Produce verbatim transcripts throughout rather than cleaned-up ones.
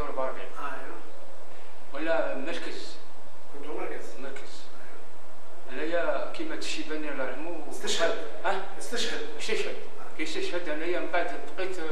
أربعة وأربعين. ايوا. ولا مركز. كنتو مركز. مركز. انايا كيما تشيباني الله يرحمو. استشهد. اه استشهد. استشهد. كي استشهد انايا من بعد بقيت في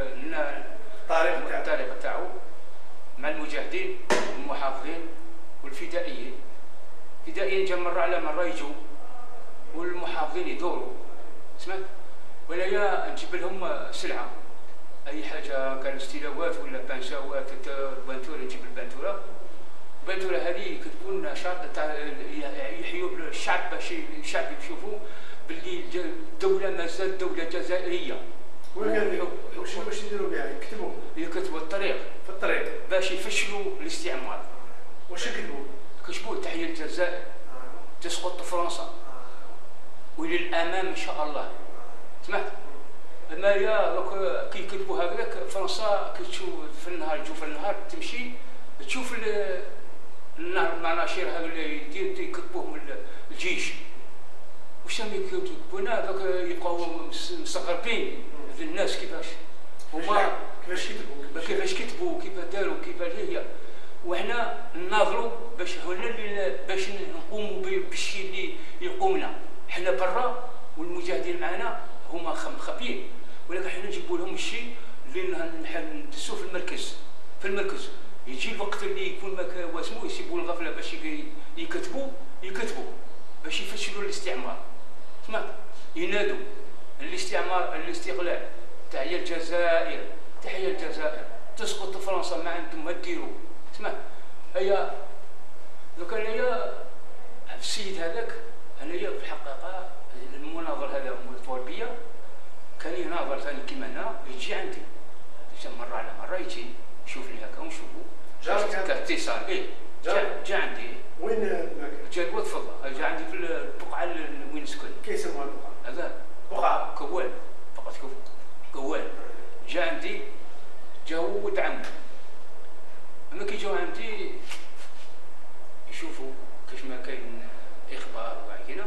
الطريق تاعو. الطريق تاعو مع المجاهدين والمحافظين والفدائيين. الفدائيين جا مرة على مرة يجوا والمحافظين يدوروا سمعت. ولايا نجيب لهم سلعة أي حاجة كان استيلاوات ولا بانشاوات بانتورة نجيب البانتورة. البانتورة هذه كتكون نشاط تاع يحيوا الشعب باش الشعب يشوفوا باللي الدولة مازالت دولة جزائرية. واش واش يديروا بها؟ يكتبوا يكتبوا الطريق في الطريق باش يفشلوا الاستعمار. واش يكتبوا؟ كتبوا تحية الجزائر تسقط فرنسا والى الامام ان شاء الله سمعت. اما يا دوك كي يكتبوا هكذاك فرنسا كتشوف في النهار تشوف في النهار تمشي تشوف النهر المناشير هذا اللي يدير يكتبوهم الجيش واش راهم يكتبونا دوك يبقاو مستغربين الناس كيفاش هما كيفاش كتبوا كيفاش كتبوا كيف داروا كيفاش هي. وحنا نناظروا باش هنا اللي باش نقوموا بالشيء اللي يقومنا حنا برا والمجاهدين معنا هما مخبيين ولكن حنا نجيبوا لهم الشيء اللي ندسوه في المركز. في المركز يجي الوقت اللي يكون ما واسمو يسيبوا الغفله باش يكتبوا يكتبوا باش يفشلوا الاستعمار سمعت. ينادوا الاستعمار الاستقلال تحية الجزائر تحية الجزائر تسقط فرنسا ما عندهم ما ديروا سمعت. هيا دوك انايا السيد هذاك انايا في الحقيقه المناظر هذا الطوالبيه كان يناظر ثاني كيما انا يجي عندي مره على مره يجي يشوفني هكا ونشوفو جا كاتصال. ايه جا, جا عندي. وين المكان؟ جا الواد فضه جا عندي في البقعه وين نسكن. كيسموها البقعه؟ هذا بقعه كوال بقعه كوال. جا عندي جا هو ولد عمو. اما كي جاو عندي يشوفوا كيف ما كاين اخبار وهكذا.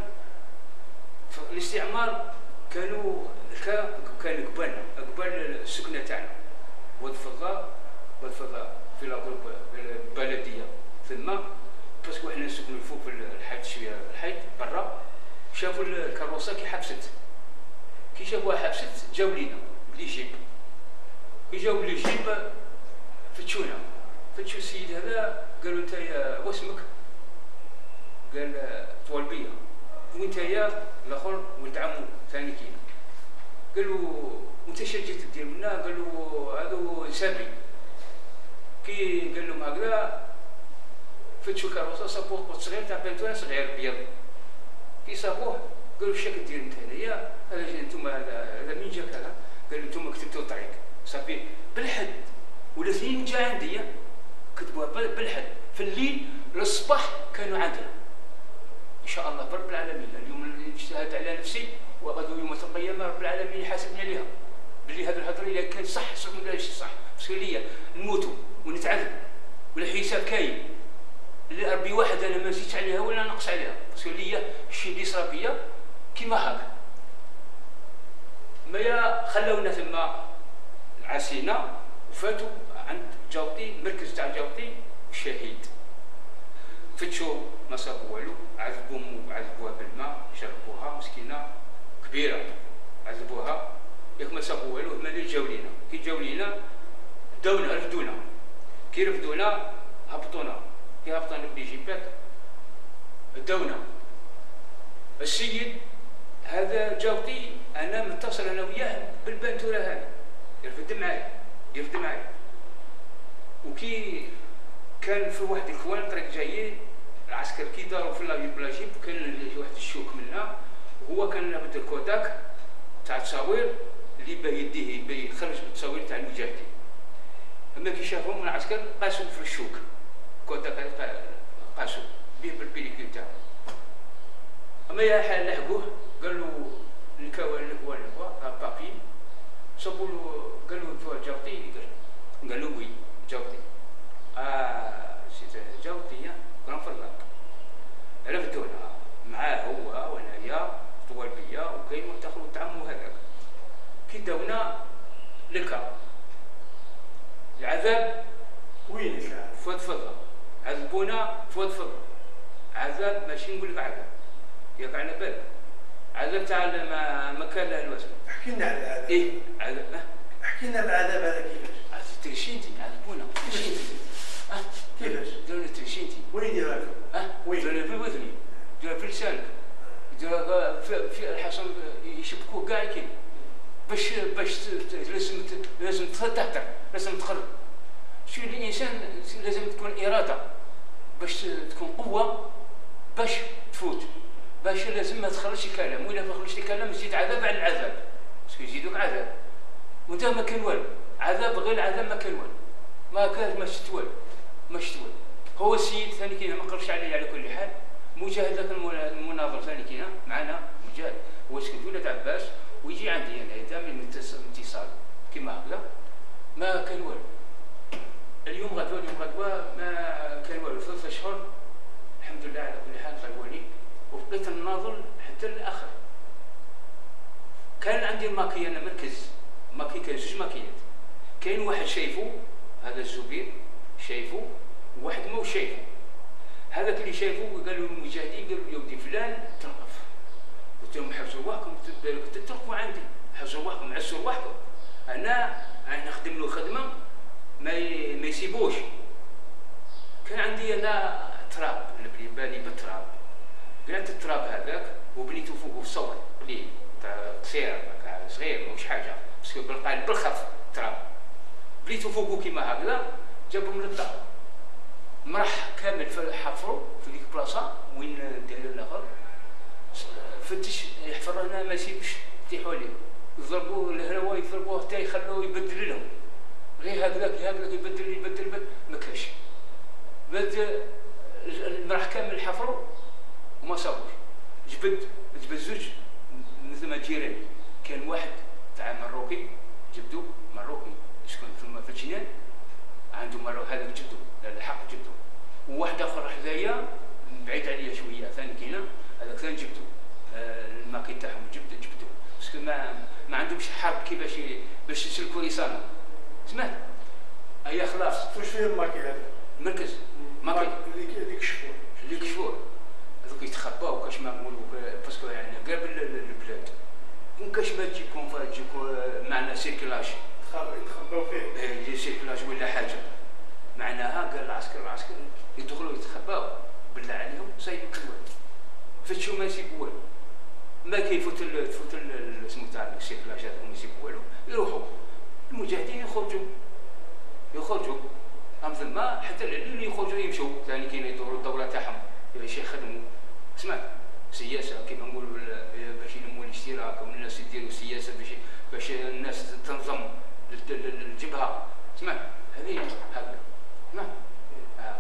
الاستعمار كانوا كان قبال قبال السكنه تاعنا واد فضه واد فضه في لاغروب البلديه ثم باسكو حنا نسكنوا فوق في الحيط شويه الحيط برا. شافوا الكاروسه كي حبست كي شافوها حبست جاو لينا بلي جيب. كي جاو بلي جيب فتشونا فتشو السيد هذا قالوا انت يا واسمك؟ قال طوالبيه. وانت يا الاخر ولد عمو ثاني كينا. قالوا وانت اش جيت دير منا؟ قالوا هذا سابي. كي قال لهم هكذا فتشو كاروسه صابوه قط صغير تاع بنتوان صغير ابيض. كي صابوه قالوا اش راك دير انت هنايا؟ هذا انتم هذا مين جاك هذا؟ قالوا انتم كتبتوا الطريق صافي بالحد ولا اثنين جا عندي كتبوها بالحد في الليل للصباح كانوا عندنا ان شاء الله برب العالمين. اليوم اللي اجتهدت على نفسي وغدو يوم القيامه رب العالمين يحاسبني عليها باللي هذا الهضره الا كان صح صح ولا ماشي صح. باسكو ليا نموتوا ونتعذب والحساب كاين اللي ربي واحد انا ما نزيدش عليها ولا نقص عليها. باسكو ليا الشيء اللي صرا بيا كيما هكا. ما يا خلونا ثم عسينا وفاتوا عند جاوطي مركز تاع جاوطي شهيد. فتشوا ما صابوا والو عذبوهم عذبوها بالماء شربوها مسكينه كبيره عذبوها ياك ما صابوا والو. هما اللي جاو لينا كي جاو لينا داونا رفدونا. كي رفدونا هبطونا كي هبطونا بالجيبات داونا. السيد هذا جاوطي انا متصل انا وياه بالبنتوره هذه يرفد معايا يرفد معايا. وكي كان في واحد الكوان طريق جايين العسكر كي داروا في البلاجيب كان واحد الشوك منا وهو كان لابد الكوداك تاع التصاوير اللي باه يديه باه يخرج بالتصاوير تاع المجاهدين. اما كي شافهم العسكر قاسوا في الشوك كوداك قاسوا بيه بالبيليكيل تاعو. اما يا لحقوه قال له الكوان الكوان الكوان بابي صابوا له قالوا له جاوطي قال له وي جاوطي. اه سيت جاوطي كنا فرلاق رفدونا معاه هو وانايا طوالبيه وكاين متاخر تعمو هذاك. كي داونا لكا العذاب وين كان؟ فضفضه عذبونا فضفضه عذاب ماشي نقول لك عذاب ياك على بالك عذاب تاع ما ما كان له الوزن. احكي لنا على العذاب. ايه عذاب اه احكي لنا العذاب هذا كيفاش؟ ترشينتي عذبونا ترشينتي اه كيفاش؟ دارونا ترشينتي وين يديرها لكم؟ اه وين؟ دارونا في وذني دارونا في لسانك دارونا في, في الحصن يشبكوه كاع كاين باش باش لازم لازم تهدر لازم تخرج شو الانسان لازم تكون اراده باش تكون قوه باش تفوت باش لازم ما تخرجش كلام ولا ما خرجتي كلام تزيد عذاب على العذاب باسكو يزيدوك عذاب وانت ما كان والو عذاب غير العذاب ما كان والو ما كان ما شفت والو ما شفت والو هو السيد ثاني كاين ما قرش عليه على كل حال مجاهد ذاك المناظر ثاني كاين معنا مجاهد هو سكت ولاد عباس ويجي عندي انا دائما اتصال كيما هكذا ما كان والو اليوم غدوه اليوم غدوه ما كان والو ثلاثة اشهر الحمد لله على كل حال غدواني وبقيت الناظر حتى الاخر كان عندي الماكي انا مركز ماكي كان زوج ماكيات كاين واحد شايفه هذا الزبير شايفه وواحد مو شايفه هذاك اللي شايفه قالوا المجاهدين قالوا يا ودي فلان توقف قلت لهم حفظوا روحكم تتوقفوا عندي حفظوا روحكم عسوا روحكم انا انا نخدم له خدمه ما ما يسيبوش كان عندي انا تراب اللي بالي بالتراب قلعت التراب هذاك وبنيته فوقه في صور قليل تاع قصير صغير مش حاجه بس بالقالب بالخف تراب بنيته فوقه كيما هكذا جابوا من الدار مرح كامل حفروا في ديك البلاصه وين داروا الاخر فتش يحفر هنا ما يسيبش يتيحوا عليه يضربوه الهواء يضربوه حتى يخلوه يبدل لهم غير هكذاك هكذاك يبدل يبدل يبدل ما كاش بد المرح كامل حفروا وما صابوش جبد جبد زوج مثل ما جيراني كان واحد تاع مروكي جبدو مروكي شكون في الجنان عنده مرو هذاك جبدو الحق جبدو وواحد اخر حذايا بعيد عليا شويه ثاني كاينه هذاك ثاني جبدو الماكي تاعهم جبدو جبدو باسكو ما ما عندهمش حرب كيفاش باش يسلكوا رساله سمعت ايا خلاص واش فيه الماكي هذا؟ مركز ماكي اللي كشفوه اللي كشفوه هذوك يتخباو كاش ما نقولوا باسكو يعني قبل البلاد كون كاش ما تجيكم تجيكم معنا سيركلاج يتخباو فيه ايه سيركلاج ولا حاجه معناها قال العسكر العسكر يدخلوا يتخباو بالله عليهم سايبوا كل واحد فتشوا ما يسيبوا والو ما كيفوت تفوت اسمه تاع السيركلاج هذا ما يسيبوا والو يروحوا المجاهدين يخرجوا يخرجوا هم ثم حتى اللي يخرجوا يمشوا ثاني كاين يدوروا الدوره تاعهم باش يخدموا سمعت سياسه كيما نقولوا باش يلموا الاشتراك والناس يديروا سياسه باش باش الناس تنظم الجبهه سمعت هذه هكذا سمعت آه.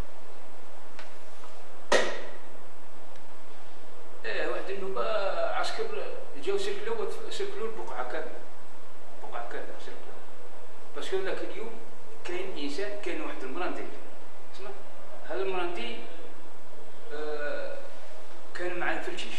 ايه واحد النوبه عسكر جاو سيركلو سيركلو البقعه كامله بقعه كامله سيركلو باسكو ذاك اليوم كاين انسان كاين واحد المراندي سمعت هذا المراندي آه كان مع الفلشيش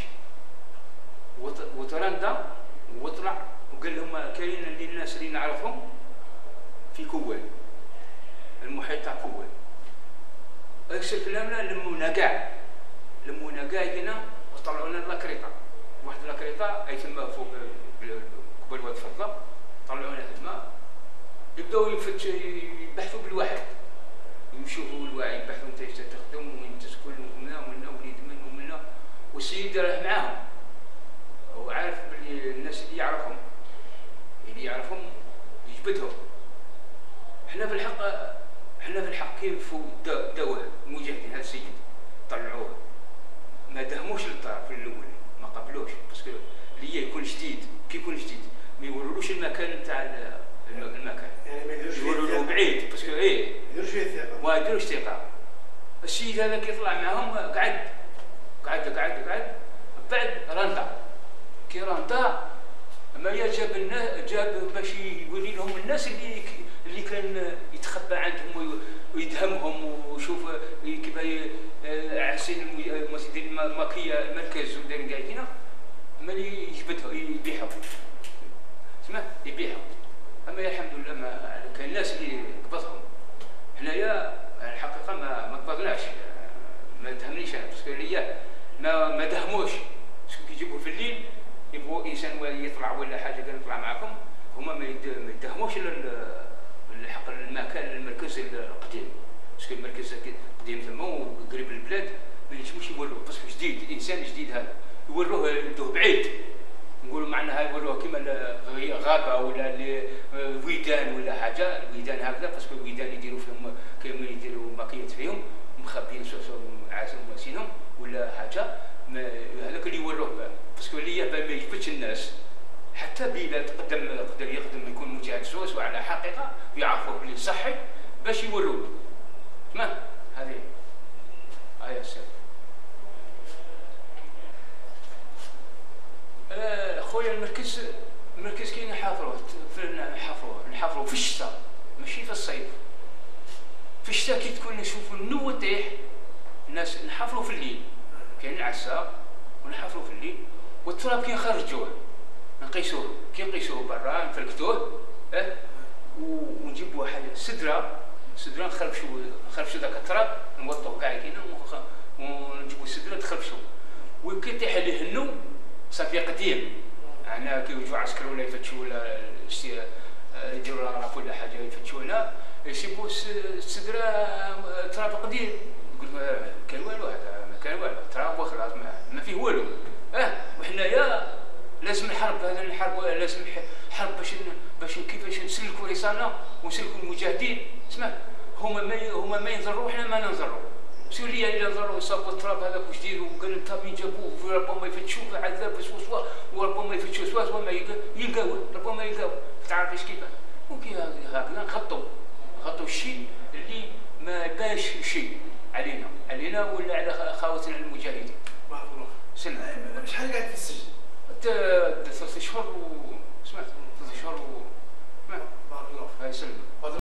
وترندى وطلع وقال لهم كاين اللي الناس اللي نعرفهم في كوال المحيط تاع كوال هذاك الكلام لمونا كاع لمونا كاع هنا وطلعونا لاكريطه واحد لاكريطه اي تما فوق قبل واد فضه طلعونا تما يبداو يفتش يبحثوا بالواحد يشوفوا الواعي يبحثوا انت ايش تخدم وين تسكن ومنا ومنا وليد من ومنا والسيد راه معاهم هو عارف بلي الناس اللي يعرفهم اللي يعرفهم يجبدهم حنا في الحق حنا في الحق كيف داوه المجاهدين هذا السيد طلعوه ما دهموش للدار في الاول ما قبلوش باسكو اللي يكون جديد كي يكون جديد ما يورولوش المكان تاع المكان يعني ما يديروش يقولوا له بعيد باسكو ايه ما يديروش فيه الثقه ما يديروش ثقه السيد هذا كيطلع معاهم قعد قعد قعد قعد بعد رندا كي رندا ما جاب الناس جاب باش يوري لهم الناس اللي اللي كان يتخبى عندهم ويدهمهم ويشوف كيف احسن المسجدين الماكيه المركز ودايرين قاعدين هنا ملي يجبدهم يبيعهم سمع يبيعهم اما الحمد لله ما كاين ناس اللي قبضهم حنايا الحقيقه ما ما قبضناش، ما دهمنيش انا باسكو ليا ما ما دهموش، باسكو كيجيبوه في الليل يبغوا انسان يطلع ولا حاجه قال نطلع معكم، هما ما يدهموش الحق المكان المركز القديم، باسكو المركز قديم ثما وقريب للبلاد ما ينجموش يوروه، باسكو جديد انسان جديد هذا يوروه يدوه بعيد، نقولوا معناها يوروه كيما غابه ولا ويدان ولا حاجه، الويدان هكذا باسكو الويدان يديروا فيهم كيما يديروا ماكيات فيهم مخبيين عازم واسينهم ولا حاجه، هذاك اللي يوروه باسكو اللي ما يجبدش الناس، حتى بلاد قدم قدر يخدم يكون متجسس وعلى حقيقه يعرفوه بلي صحي باش يوروه. تمام هذه هاي السبب. آه خويا المركز المركز كي نحافروه نحافروه نحافروه في الشتاء ماشي في الصيف. في الشتاء كي تكون نشوفوا النوة طيح الناس نحافروه في الليل، كاين العساق ونحافروه في الليل، والتراب كي نخرجوه نقيسوه، كي نقيسوه برا نفركتوه اه ونجيبوا حاجه سدره سدره نخربشوا نخربشوا ذاك التراب نوطوه كاع كينا ونجيبوا سدره تخربشوا، وكي يطيح عليه النو صافي قديم، انا كي يجوا عسكر ولا يفتشوا ولا يديروا الغرف ولا حاجه يفتشوا هنا يسيبوا السدره تراب قديم، يقول كان والو هذا ما كان والو تراب وخلاص ما, ما فيه والو اه وحنايا لازم نحارب هذا الحرب، لازم حرب باش باش كيفاش نسلكوا رسالنا ونسلكوا المجاهدين، اسمع هما ما هما ما ينضروا حنا ما ننضروا، سوريا الا نضروا يصابوا التراب هذاك واش ديروا قال انت وين جابوه ربما يفتشوه عذاب وسوا وربما يفتشوا سوا وما يلقاوه ربما يلقاوه تعرف ايش كيفاه، وكي هكذا نخطوا نخطوا الشيء اللي ما باش شيء علينا علينا ولا على خاوتنا المجاهدين. بارك الله. سلم. شحال قاعد في السجن؟ ثلاث اشهر و سمعت ثلاث اشهر و بارك الله. هاي سلم.